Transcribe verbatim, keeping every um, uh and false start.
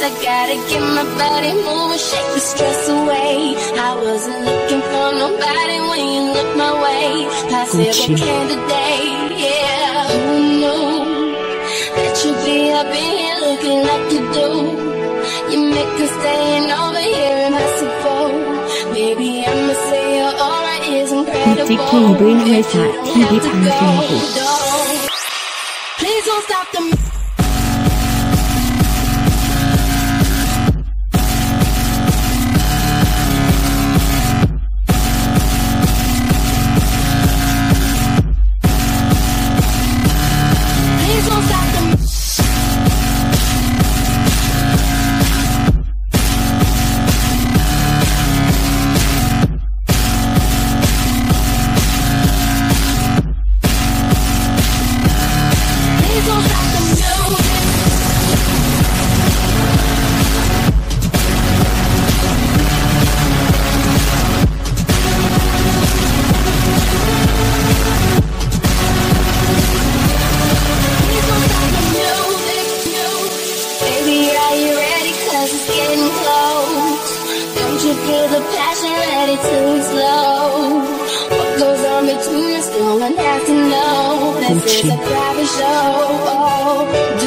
I gotta get my body moving, shake the stress away. I wasn't looking for nobody when you looked my way. Possible candidate, yeah. Who knew that you'd be up in here looking like you do? You make us staying over here impossible. Maybe I'ma say your aura is incredible. If you have to go, don't. Please don't stop the music. Feel the passion ready to explode. What goes on between us, no one has to know. This is a private show.